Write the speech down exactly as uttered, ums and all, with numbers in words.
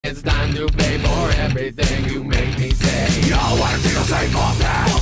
It's time to pay for everything you make me say. I wanna see you say something.